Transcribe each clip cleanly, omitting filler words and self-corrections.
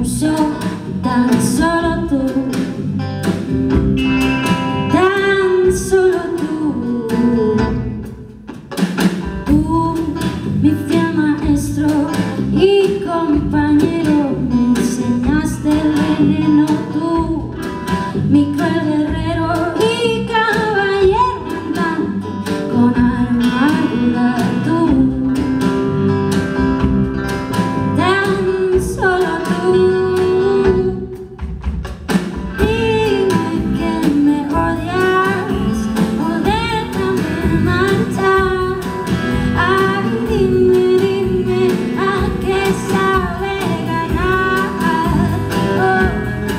soy tan solo tú, tan solo tú. Tú, mi fiel maestro y compañero, me enseñaste el veneno. Tú, mi cruel guerrero y caballero andante con armadura. Tú, tan solo tú. Dime que me odias o déjame marchar. Ay, dime a qué sabe ganar. Oh.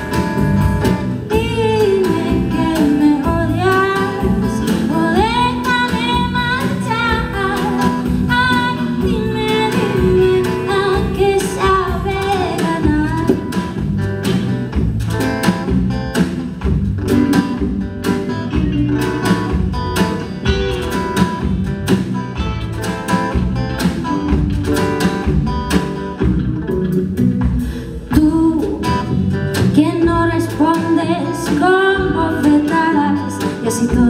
Dime que me odias o déjame marchar. Ay, dime a qué sabe ganar. Tú, que no respondes con bofetadas y así todo.